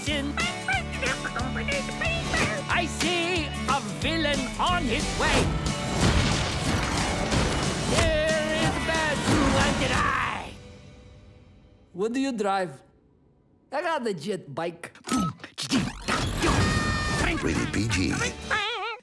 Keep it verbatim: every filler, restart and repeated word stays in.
Ableson. I see a villain on his way. Here is the bad two-handed eye. What do you drive? I got a jet bike. Rated P G.